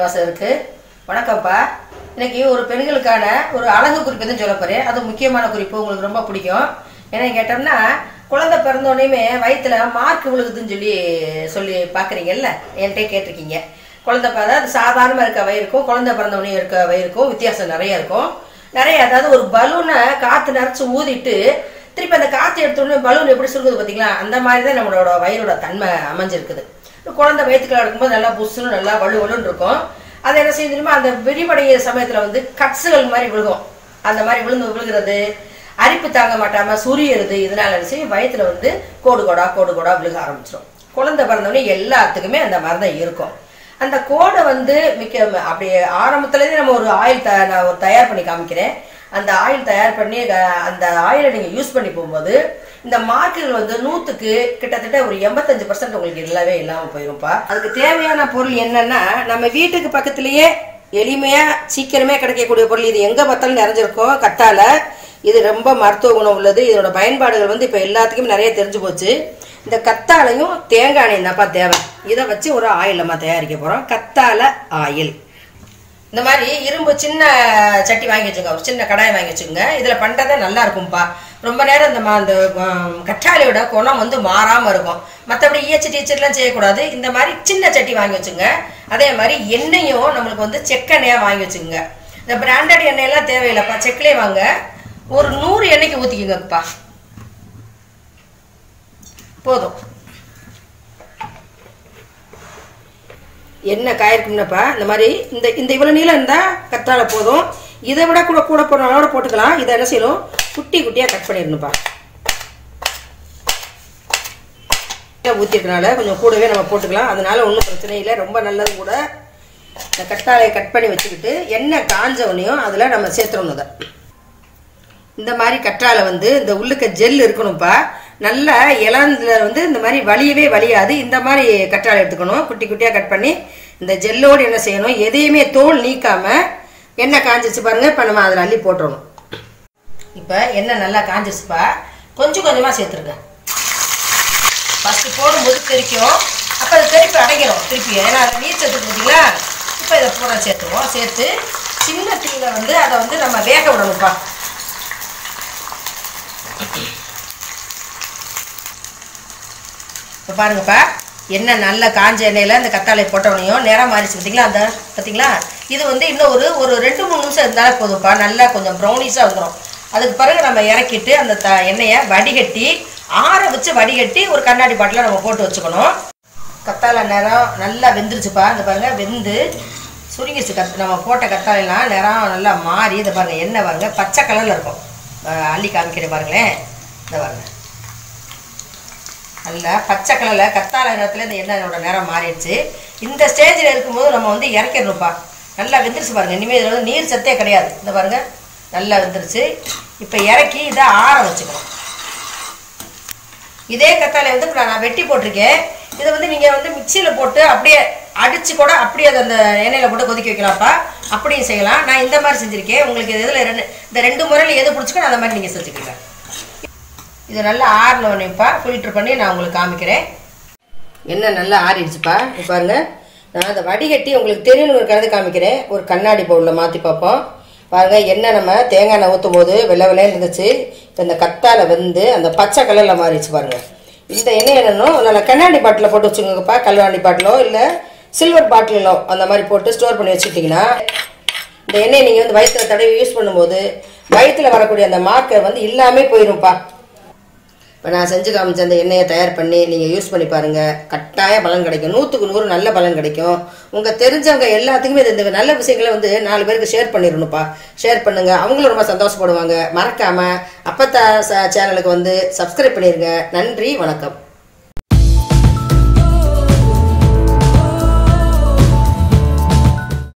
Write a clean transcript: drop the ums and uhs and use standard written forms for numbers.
வாசகருக்கு வணக்கம்ப்பா. இன்னைக்கு ஒரு பெண்களுக்கான ஒரு அழகு குறிப்பு தான் சொல்ல போறேன். அது முக்கியமான குறிப்பு, உங்களுக்கு ரொம்ப பிடிக்கும். ஏன்னா கேட்டோம்னா குழந்தை பிறந்தோடனே வயிற்றுல மார்க் விழுகுதுன்னு சொல்லி பார்க்குறீங்கல்ல, என்கிட்ட கேட்டிருக்கீங்க. குழந்தை அதாவது சாதாரணமாக இருக்க வயிருக்கும் குழந்தை பிறந்தோடனே இருக்க வயிருக்கும் வித்தியாசம் நிறைய இருக்கும். அதாவது ஒரு பலூனை காற்று நிறச்சி ஊதிட்டு திருப்பி அந்த காற்று எடுத்தோடனே பலூன் எப்படி சுருக்குது பார்த்தீங்களா, அந்த மாதிரி தான் நம்மளோட வயிறோட தன்மை அமைஞ்சிருக்குது. குழந்தை வயிற்றுக்குள்ள இருக்கும்போது நல்லா புஷ்ஷுன்னு நல்லா வலுவலுன்னு இருக்கும். அதை என்ன செய்ய தெரியுமா, அந்த விரிவடைய சமயத்தில் கட்ஸுகள் மாதிரி விழுகும். அந்த மாதிரி விழுகிறது, அரிப்பு தாங்க மாட்டாமல் சுரியறது. இதனால என்ன செய்யும், வயிற்றுல கோடு கோடா விழுக ஆரம்பிச்சிடும். குழந்தை பிறந்தோடனே எல்லாத்துக்குமே அந்த மாதிரி தான் இருக்கும். அந்த கோடை மிக்க அப்படியே ஆரம்பத்துலேருந்து நம்ம ஒரு ஆயில் நான் ஒரு தயார் பண்ணி காமிக்கிறேன். அந்த ஆயில் தயார் பண்ணி அந்த ஆயிலை நீங்கள் யூஸ் பண்ணி போகும்போது இந்த மார்க்குகள் 100க்கு கிட்டத்தட்ட ஒரு 85% உங்களுக்கு எல்லாமே இல்லாமல் போயிரும்ப்பா. அதுக்கு தேவையான பொருள் என்னன்னா, நம்ம வீட்டுக்கு பக்கத்துலேயே எளிமையாக சீக்கிரமே கிடைக்கக்கூடிய பொருள். இது எங்கே பார்த்தாலும் நிறைஞ்சிருக்கும். கத்தாழை, இது ரொம்ப மருத்துவ குணம் உள்ளது. இதோட பயன்பாடுகள் இப்போ எல்லாத்துக்குமே நிறைய தெரிஞ்சு போச்சு. இந்த கத்தாழையும் தேங்காய் எண்ணெயும் தான்ப்பா தேவை. இதை வச்சு ஒரு ஆயில் நம்ம தயாரிக்க போகிறோம். கத்தாழை ஆயில். இந்த மாதிரி இரும்பு சின்ன சட்டி வாங்கி வச்சுங்க, ஒரு சின்ன கடாயை வாங்கி வச்சுக்கோங்க. இதில் பண்ணுறதே நல்லா இருக்கும்ப்பா. ரொம்ப நேரம் அந்த கற்றாழையோட குணம் மாறாமல் இருக்கும். மற்றபடி ஈச்சலாம் செய்யக்கூடாது. இந்த மாதிரி சின்ன சட்டி வாங்கி வச்சுங்க. அதே மாதிரி எண்ணெயும் நம்மளுக்கு செக்கெண்ணெயாக வாங்கி வச்சுக்கோங்க. இந்த பிராண்டட் எண்ணெயெல்லாம் தேவையில்லைப்பா, செக்கிலே வாங்க. ஒரு 100 எண்ணெய்க்கு ஊற்றிக்கோங்கப்பா, போதும். எண்ணெய் காயிருக்கும்னப்பா. இந்த மாதிரி இந்த இவ்வளோ நீளம் இருந்தால் கத்தாழை போதும். இதை விட கூட போடுறவங்களோட போட்டுக்கலாம். இதை என்ன செய்யணும், குட்டியாக கட் பண்ணிடணும்ப்பா. ஊற்றிருக்கனால கொஞ்சம் கூடவே நம்ம போட்டுக்கலாம். அதனால ஒன்றும் பிரச்சனை இல்லை, ரொம்ப நல்லது கூட. இந்த கத்தாழையை கட் பண்ணி வச்சுக்கிட்டு எண்ணெய் காஞ்சவனையும் அதில் நம்ம சேர்த்துடணும். அதை இந்த மாதிரி கற்றாழை இந்த உள்ளுக்க ஜெல் இருக்கணும்ப்பா. நல்ல இளந்துல இந்த மாதிரி வலியாது. இந்த மாதிரி கற்றாழை எடுத்துக்கணும். குட்டியாக கட் பண்ணி இந்த ஜெல்லோடு என்ன செய்யணும், எதையுமே தோல் நீக்காமல் எண்ணெய் காஞ்சிச்சு பாருங்கள். இப்போ நம்ம அதில் அள்ளி போட்டுறணும். இப்போ எண்ணெய் நல்லா காஞ்சிச்சுப்பா. கொஞ்சமாக சேர்த்துருங்க. ஃபஸ்ட்டு போடும்போது தெரிக்கும், அப்போ அது தெரிப்பு அடைக்கிறோம் திருப்பி. ஏன்னா அதில் நீர் சேர்த்து பார்த்தீங்களா. இப்போ இதை பூரா சேர்த்துருவோம். சேர்த்து சின்ன தீயில் அதை நம்ம வேக விடணும்ப்பா. இப்போ பாருங்கப்பா, எண்ணெய் நல்ல காஞ்ச எண்ணெயில் இந்த கத்தாழை போட்டவனையும் நிறம் மாறிச்சு பார்த்தீங்களா. அந்த பார்த்தீங்களா, இது இன்னும் ஒரு 2-3 நிமிஷம் இருந்தாலும் போதும்ப்பா. நல்லா கொஞ்சம் ப்ரௌனிஷாக வந்துடும். அதுக்கு பிறகு நம்ம இறக்கிட்டு அந்த எண்ணெயை வடிகட்டி ஆற வச்சு வடிகட்டி ஒரு கண்ணாடி பாட்டில் நம்ம போட்டு வச்சுக்கணும். கத்தாழை நிறம் நல்லா வெந்துருச்சுப்பா. இந்த பாருங்கள், வெந்து சுருங்கிச்சு. நம்ம போட்ட கத்தாழைலாம் நிறம் நல்லா மாறி இதை பாருங்கள், எண்ணெய் பாருங்க பச்சை கலரில் இருக்கும். அள்ளி காமிக்கிறேன் பாருங்களேன். இந்த பாருங்கள், நல்லா பச்சை கலரில் கத்தாழை நேரத்தில் இந்த எண்ணெயோட நேரம் மாறிடுச்சு. இந்த ஸ்டேஜில் இருக்கும்போது நம்ம இறக்கிடணும்ப்பா. நல்லா வெந்துருச்சு பாருங்கள். இனிமேல் இதில் நீர் சத்தே கிடையாது. இந்த பாருங்கள், நல்லா வெந்துருச்சு. இப்போ இறக்கி இதை ஆற வச்சுக்கணும். இதே கத்தாழை இப்போ நான் வெட்டி போட்டிருக்கேன். இதை நீங்கள் மிக்சியில் போட்டு அப்படியே அடித்து கூட அப்படியே அதை அந்த எண்ணெயில் போட்டு கொதிக்க வைக்கலாம்ப்பா. அப்படியும் செய்யலாம். நான் இந்த மாதிரி செஞ்சுருக்கேன். உங்களுக்கு இதில் இந்த 2 முறையில் எது பிடிச்சிக்கணும் அந்த மாதிரி நீங்கள் செஞ்சுக்கோங்க. இது நல்லா ஆறினோடனேப்பா ஃபில்ட்ரு பண்ணி நான் உங்களுக்கு காமிக்கிறேன். எண்ணெய் நல்லா ஆறிடுச்சுப்பா. இப்போ பாருங்கள், நான் அதை வடிகட்டி உங்களுக்கு தெரியணும் கலந்து காமிக்கிறேன். ஒரு கண்ணாடி பவுலில் மாற்றி பார்ப்போம். பாருங்கள், எண்ணெய் நம்ம தேங்காய் எண்ணெய் ஊற்றும் போது வெள்ளைன்னு இருந்துச்சு. இப்போ இந்த கத்தாழை அந்த பச்சை கலரில் மாறிடுச்சு பாருங்கள். இந்த எண்ணெய் என்னன்னும் நல்லா கண்ணாடி பாட்டில் போட்டு வச்சுக்கோங்கப்பா. கல்வாண்டி பாட்டிலோ இல்லை சில்வர் பாட்டிலோ அந்த மாதிரி போட்டு ஸ்டோர் பண்ணி வச்சுக்கிட்டிங்கன்னா இந்த எண்ணெயை நீங்கள் வயிற்றுல தடவி யூஸ் பண்ணும்போது வயிற்றுல வரக்கூடிய அந்த மார்க்கை இல்லாமல் போயிடும்ப்பா. இப்போ நான் செஞ்சு காமிச்ச அந்த எண்ணெயை தயார் பண்ணி நீங்கள் யூஸ் பண்ணி பாருங்கள். கட்டாய பலன் கிடைக்கும். 100க்கு 100 நல்ல பலன் கிடைக்கும். உங்கள் தெரிஞ்சவங்க எல்லாத்துக்குமே இந்த நல்ல விஷயங்களை 4 பேருக்கு ஷேர் பண்ணிடணும்ப்பா. ஷேர் பண்ணுங்கள், அவங்களும் ரொம்ப சந்தோஷப்படுவாங்க. மறக்காமல் அப்பத்தா சேனலுக்கு சப்ஸ்கிரைப் பண்ணிடுங்க. நன்றி, வணக்கம்.